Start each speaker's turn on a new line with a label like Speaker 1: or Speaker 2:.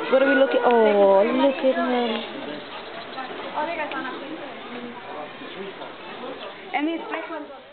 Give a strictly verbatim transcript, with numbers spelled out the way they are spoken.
Speaker 1: What are we looking? Oh, look at him.
Speaker 2: And his back one.